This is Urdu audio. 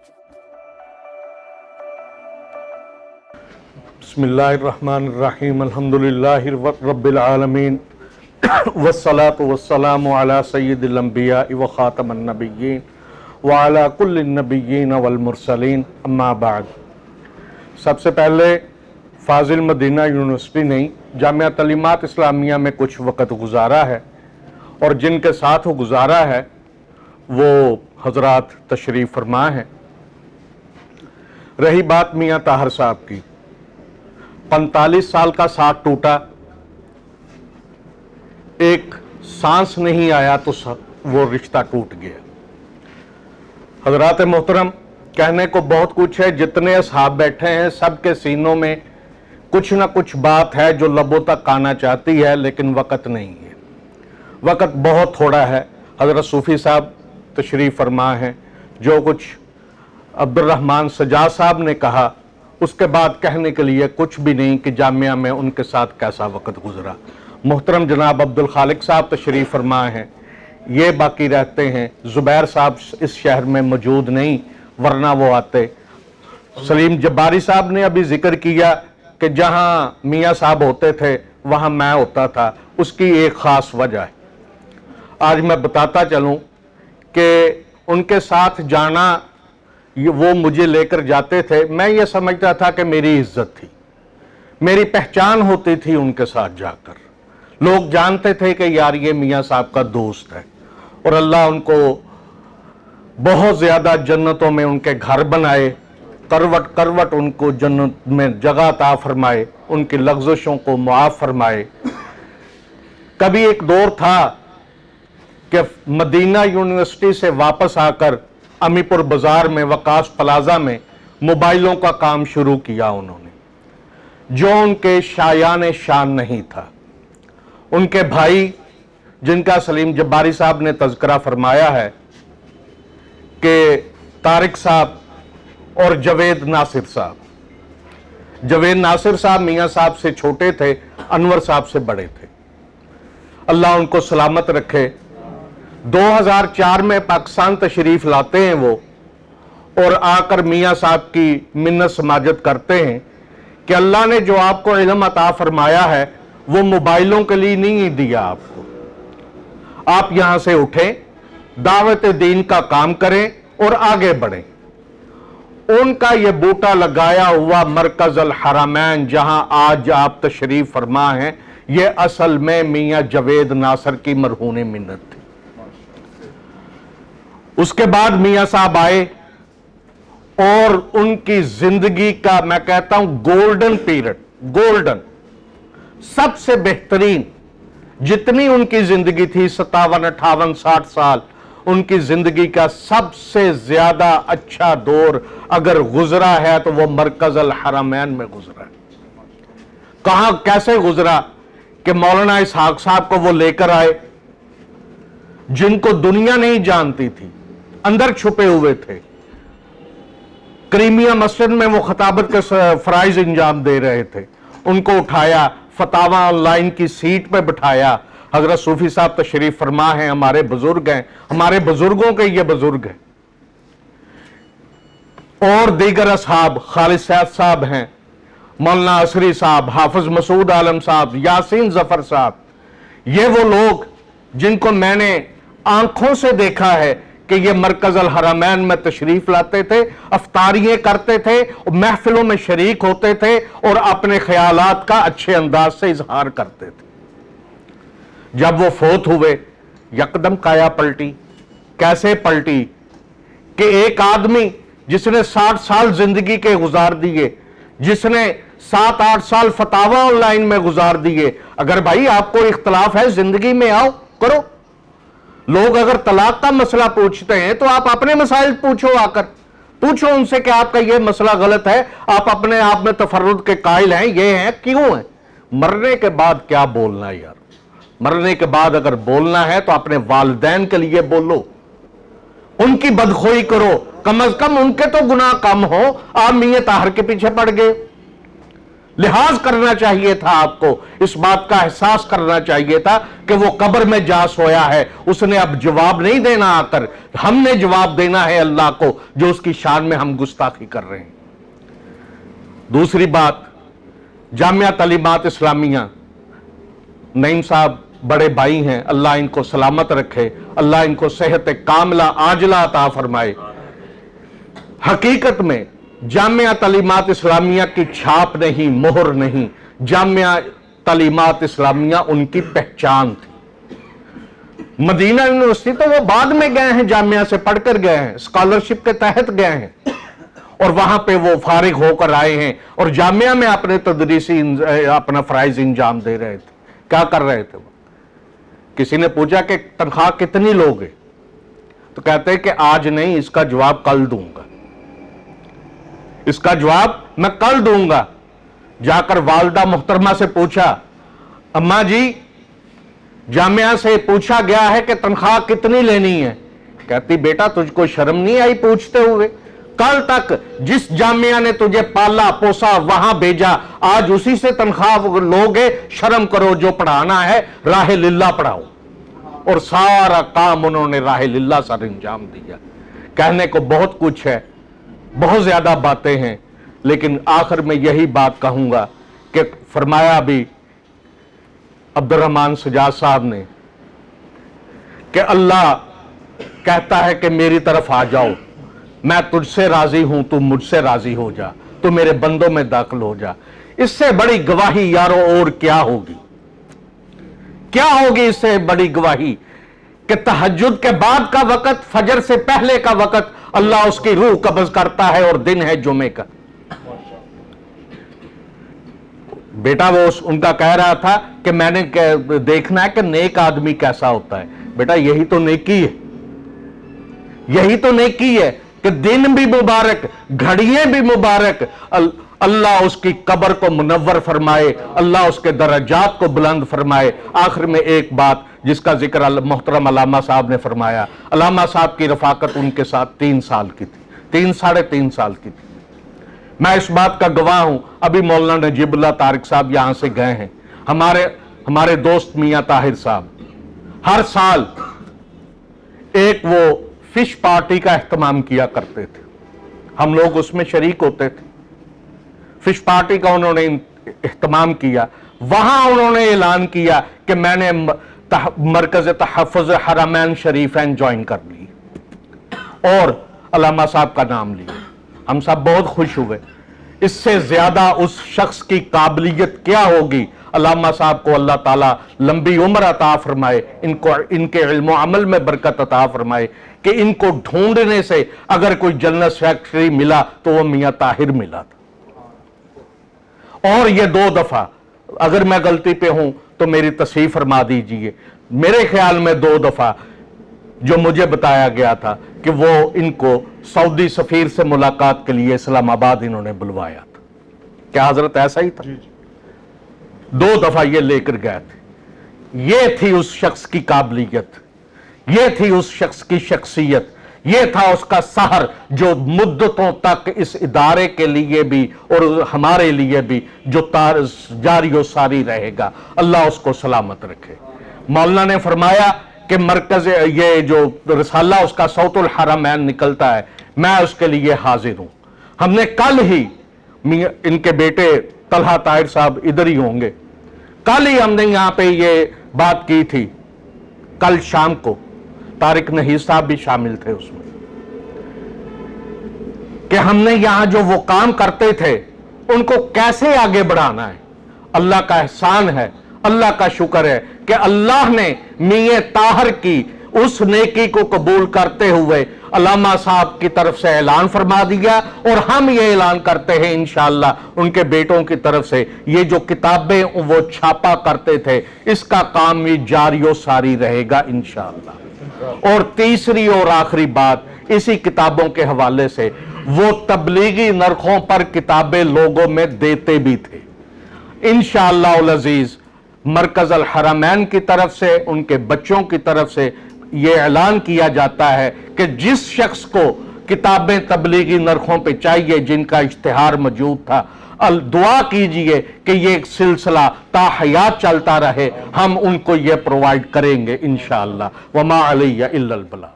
بسم اللہ الرحمن الرحیم الحمدللہ رب العالمین والصلاة والسلام علی سید الانبیاء و خاتم النبیین وعلی کل النبیین والمرسلین اما بعد۔ سب سے پہلے فاضل مدینہ یونیورسٹی نے جامعہ تعلیمات اسلامیہ میں کچھ وقت گزارا ہے اور جن کے ساتھ وہ گزارا ہے وہ حضرات تشریف فرما ہیں۔ رہی بات میاں طاہر صاحب کی، 45 سال کا ساتھ ٹوٹا، ایک سانس نہیں آیا تو وہ رشتہ ٹوٹ گیا۔ حضرات محترم، کہنے کو بہت کچھ ہے، جتنے اصحاب بیٹھے ہیں سب کے سینوں میں کچھ نہ کچھ بات ہے جو لبوں تک آنا چاہتی ہے، لیکن وقت نہیں ہے، وقت بہت تھوڑا ہے۔ حضرت صوفی صاحب تشریف فرما ہیں، جو کچھ عبد الرحمن سجاد صاحب نے کہا اس کے بعد کہنے کے لیے کچھ بھی نہیں کہ جامعہ میں ان کے ساتھ کیسا وقت گزرا۔ محترم جناب عبد الخالق صاحب تشریف فرما ہیں، یہ باقی رہتے ہیں۔ زبیر صاحب اس شہر میں موجود نہیں ورنہ وہ آتے۔ سلیم جباری صاحب نے ابھی ذکر کیا کہ جہاں میاں صاحب ہوتے تھے وہاں میں ہوتا تھا، اس کی ایک خاص وجہ ہے۔ آج میں بتاتا چلوں کہ ان کے ساتھ جانا، وہ مجھے لے کر جاتے تھے، میں یہ سمجھتا تھا کہ میری عزت تھی، میری پہچان ہوتی تھی ان کے ساتھ جا کر۔ لوگ جانتے تھے کہ یار یہ میاں صاحب کا دوست ہے، اور اللہ ان کو بہت زیادہ جنتوں میں ان کے گھر بنائے، کروٹ کروٹ ان کو جنت میں جگہ عطا فرمائے، ان کی لغزشوں کو معاف فرمائے۔ کبھی ایک دور تھا کہ مدینہ یونیورسٹی سے واپس آ کر امی پور بازار میں وقاص پلازا میں موبائلوں کا کام شروع کیا انہوں نے، جو ان کے شایان شان نہیں تھا۔ ان کے بھائی جن کا سلیم جباری صاحب نے تذکرہ فرمایا ہے کہ طارق صاحب اور جوید ناصر صاحب، جوید ناصر صاحب میاں صاحب سے چھوٹے تھے، انور صاحب سے بڑے تھے، اللہ ان کو سلامت رکھے۔ 2004 میں پاکستان تشریف لاتے ہیں وہ، اور آ کر میاں صاحب کی منت سماجت کرتے ہیں کہ اللہ نے جو آپ کو علم عطا فرمایا ہے وہ موبائلوں کے لیے نہیں دیا آپ کو، آپ یہاں سے اٹھیں، دعوت دین کا کام کریں اور آگے بڑھیں۔ ان کا یہ بوٹا لگایا ہوا مرکز الحرمین جہاں آج آپ تشریف فرما ہیں، یہ اصل میں میاں جوید ناصر کی مرہون منت تھی۔ اس کے بعد میاں صاحب آئے اور ان کی زندگی کا میں کہتا ہوں گولڈن پیریڈ، گولڈن، سب سے بہترین جتنی ان کی زندگی تھی، 57 58 60 سال، ان کی زندگی کا سب سے زیادہ اچھا دور اگر گزرا ہے تو وہ مرکز الحرمین میں گزرا ہے۔ کہاں کیسے گزرا کہ مولانا اسحاق صاحب کو وہ لے کر آئے، جن کو دنیا نہیں جانتی تھی، اندر چھپے ہوئے تھے، کریمیہ مسجد میں وہ خطابت کے فرائض انجام دے رہے تھے، ان کو اٹھایا، فتاوی آن لائن کی سیٹ پہ بٹھایا۔ حضرت صوفی صاحب تشریف فرما ہیں، ہمارے بزرگ ہیں، ہمارے بزرگوں کے یہ بزرگ ہیں، اور دیگر اصحاب، خالد سید صاحب ہیں، مولانا عصری صاحب، حافظ مسعود عالم صاحب، یاسین ظفر صاحب، یہ وہ لوگ جن کو میں نے آنکھوں سے دیکھا ہے کہ یہ مرکز الحرمین میں تشریف لاتے تھے، افطاریاں کرتے تھے، محفلوں میں شریک ہوتے تھے اور اپنے خیالات کا اچھے انداز سے اظہار کرتے تھے۔ جب وہ فوت ہوئے، یکدم کایا پلٹی۔ کیسے پلٹی کہ ایک آدمی جس نے 60 سال زندگی کے گزار دیے، جس نے 7 8 سال فتاوی آن لائن میں گزار دیے، اگر بھائی آپ کو اختلاف ہے زندگی میں آؤ کرو۔ لوگ اگر طلاق کا مسئلہ پوچھتے ہیں تو آپ اپنے مسائل پوچھو، آ کر پوچھو ان سے کہ آپ کا یہ مسئلہ غلط ہے، آپ اپنے آپ میں تفرد کے قائل ہیں، یہ ہیں، کیوں ہیں؟ مرنے کے بعد کیا بولنا ہے یار؟ مرنے کے بعد اگر بولنا ہے تو اپنے والدین کے لیے بولو، ان کی بدخوئی کرو، کم از کم ان کے تو گناہ کم ہو۔ آپ میاں طاہر کے پیچھے پڑ گئے، لحاظ کرنا چاہیے تھا آپ کو، اس بات کا احساس کرنا چاہیے تھا کہ وہ قبر میں جا سویا ہے، اس نے اب جواب نہیں دینا آ کر، ہم نے جواب دینا ہے اللہ کو جو اس کی شان میں ہم گستاخی کر رہے ہیں۔ دوسری بات، جامعہ تعلیمات اسلامیہ، نعیم صاحب بڑے بھائی ہیں، اللہ ان کو سلامت رکھے، اللہ ان کو صحت کاملہ عاجلہ عطا فرمائے۔ حقیقت میں جامعہ تعلیمات اسلامیہ کی چھاپ نہیں، مہر نہیں، جامعہ تعلیمات اسلامیہ ان کی پہچان تھی۔ مدینہ یونیورسٹی تو وہ بعد میں گئے ہیں، جامعہ سے پڑھ کر گئے ہیں، اسکالرشپ کے تحت گئے ہیں، اور وہاں پہ وہ فارغ ہو کر آئے ہیں اور جامعہ میں اپنے تدریسی اپنا فرائض انجام دے رہے تھے۔ کیا کر رہے تھے وہ؟ کسی نے پوچھا کہ تنخواہ کتنی لوگے؟ تو کہتے ہیں کہ آج نہیں، اس کا جواب کل دوں گا، اس کا جواب میں کل دوں گا۔ جا کر والدہ محترمہ سے پوچھا، اماں جی جامعہ سے پوچھا گیا ہے کہ تنخواہ کتنی لینی ہے؟ کہتی بیٹا تجھ کو شرم نہیں آئی پوچھتے ہوئے؟ کل تک جس جامعہ نے تجھے پالا پوسا وہاں بھیجا، آج اسی سے تنخواہ لوگے؟ شرم کرو، جو پڑھانا ہے راہ للہ پڑھاؤ۔ اور سارا کام انہوں نے راہ للہ سر انجام دیا۔ کہنے کو بہت کچھ ہے، بہت زیادہ باتیں ہیں، لیکن آخر میں یہی بات کہوں گا کہ فرمایا بھی عبد الرحمن سجاد صاحب نے کہ اللہ کہتا ہے کہ میری طرف آ جاؤ، میں تجھ سے راضی ہوں، تو مجھ سے راضی ہو جا، تو میرے بندوں میں داخل ہو جا۔ اس سے بڑی گواہی یارو اور کیا ہوگی؟ کیا ہوگی اس سے بڑی گواہی کہ تہجد کے بعد کا وقت، فجر سے پہلے کا وقت اللہ اس کی روح قبض کرتا ہے، اور دن ہے جمعے کا۔ بیٹا وہ ان کا کہہ رہا تھا کہ میں نے دیکھنا ہے کہ نیک آدمی کیسا ہوتا ہے۔ بیٹا یہی تو نیکی ہے، یہی تو نیکی ہے کہ دن بھی مبارک، گھڑیاں بھی مبارک، اللہ اس کی قبر کو منور فرمائے، اللہ اس کے درجات کو بلند فرمائے۔ آخر میں ایک بات جس کا ذکر محترم علامہ صاحب نے فرمایا، علامہ صاحب کی رفاقت ان کے ساتھ 3 سال کی تھی، 3.5 سال کی تھی۔ میں اس بات کا گواہ ہوں، ابھی مولانا نجیب اللہ طارق صاحب یہاں سے گئے ہیں، ہمارے دوست میاں طاہر صاحب ہر سال ایک وہ فش پارٹی کا اہتمام کیا کرتے تھے، ہم لوگ اس میں شریک ہوتے تھے۔ فش پارٹی کا انہوں نے اہتمام کیا، وہاں انہوں نے اعلان کیا کہ میں نے مرکز تحفظ حرمین شریفین جوائن کر لی، اور علامہ صاحب کا نام لیا۔ ہم سب بہت خوش ہوئے۔ اس سے زیادہ اس شخص کی قابلیت کیا ہوگی؟ علامہ صاحب کو اللہ تعالیٰ لمبی عمر عطا فرمائے، ان کے علم و عمل میں برکت عطا فرمائے، کہ ان کو ڈھونڈنے سے اگر کوئی جنرل سیکرٹری ملا تو وہ میاں طاہر ملا تھا۔ اور یہ 2 دفعہ، اگر میں غلطی پہ ہوں تو میری تصحیح فرما دیجئے، میرے خیال میں 2 دفعہ جو مجھے بتایا گیا تھا کہ وہ ان کو سعودی سفیر سے ملاقات کے لیے اسلام آباد انہوں نے بلوایا تھا۔ کیا حضرت ایسا ہی تھا؟ 2 دفعہ یہ لے کر گئے تھے۔ یہ تھی اس شخص کی قابلیت، یہ تھی اس شخص کی شخصیت، یہ تھا اس کا سحر جو مدتوں تک اس ادارے کے لیے بھی اور ہمارے لیے بھی جو جاری و ساری رہے گا۔ اللہ اس کو سلامت رکھے۔ مولانا نے فرمایا کہ مرکز یہ جو رسالہ اس کا صوت الحرمین نکلتا ہے، میں اس کے لیے حاضر ہوں۔ ہم نے کل ہی ان کے بیٹے طلحہ طاہر صاحب ادھر ہی ہوں گے، کل ہی ہم نے یہاں پہ یہ بات کی تھی، کل شام کو طارق نحیف صاحب بھی شامل تھے اس میں، کہ ہم نے یہاں جو وہ کام کرتے تھے ان کو کیسے آگے بڑھانا ہے۔ اللہ کا احسان ہے، اللہ کا شکر ہے کہ اللہ نے میاں طاہر کی اس نیکی کو قبول کرتے ہوئے علامہ صاحب کی طرف سے اعلان فرما دیا، اور ہم یہ اعلان کرتے ہیں انشاءاللہ ان کے بیٹوں کی طرف سے، یہ جو کتابیں وہ چھاپا کرتے تھے اس کا کام بھی جاری و ساری رہے گا انشاءاللہ۔ اور تیسری اور آخری بات اسی کتابوں کے حوالے سے، وہ تبلیغی نرخوں پر کتابیں لوگوں میں دیتے بھی تھے۔ انشاءاللہ العزیز مرکز الحرمین کی طرف سے، ان کے بچوں کی طرف سے یہ اعلان کیا جاتا ہے کہ جس شخص کو किताबें तबलीगी नरखों पे चाहिए जिनका इश्तिहार मौजूद था। दुआ कीजिए कि ये एक सिलसिला ताहयात चलता रहे, हम उनको ये प्रोवाइड करेंगे इंशाअल्लाह। वमा अलैया इल्लल बलाग।